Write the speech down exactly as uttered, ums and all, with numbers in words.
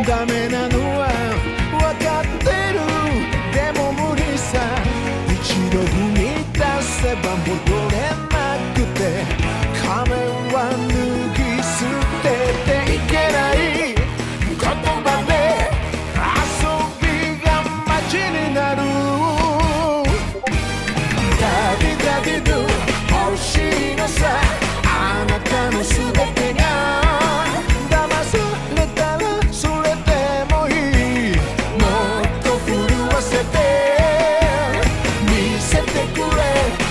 ダメなのは分かってる、でも無理さ。一度踏み出せば戻れなくて、仮面は脱ぎ捨てていけない言葉で遊びが街になる。ダディダディドゥ欲しいのさ、あなたの全てが騙されたらそれでもいい。もっと震わせて見せてくれ